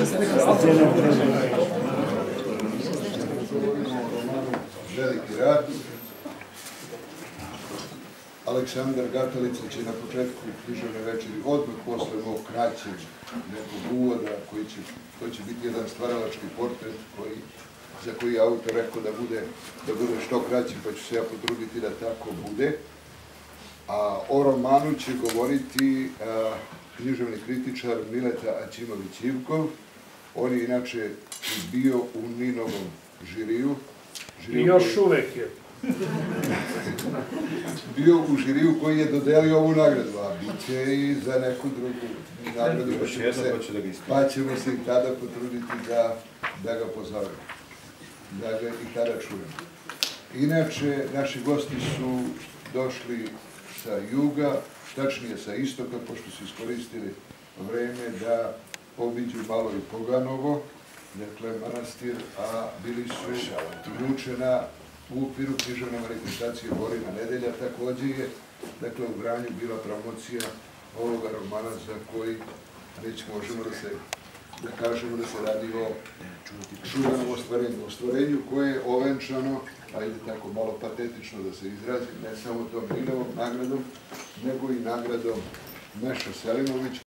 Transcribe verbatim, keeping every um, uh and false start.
Veliki rad. Aleksandar Gatalica će na početku književne večeri odmah posle mog kraćeg nekog uvoda, koji će, to će biti jedan stvaralački portret koji, za koji je autor rekao da bude, da bude što kraći, pa ću se ja potruditi da tako bude. A o romanu će govoriti a, književni kritičar Mileta Aćimović-Ivkov. On je inače bio u Ninovom žiriju. I još uvek je. Bio u žiriju koji je dodelio ovu nagradu, a bit će i za neku drugu nagradu, pa ćemo se, pa ćemo se i tada potruditi da, da ga pozovemo, da ga i tada čujemo. Inače, naši gosti su došli sa juga, tačnije sa istoka, pošto su iskoristili vreme da obiđu malo i Poganovo, dakle manastir, a bili su juče na u okviru književne manifestacije Borina nedelja. Takođe je, dakle, u Vranju bila promocija ovoga romana za koji već možemo da se, da kažemo da se radi o čuvanom ostvarenju. Ostvarenju koje je ovenčano, ajde tako malo patetično da se izrazim, ne samo tom Ninovom nagradom, nego i nagradom Meša Selimović,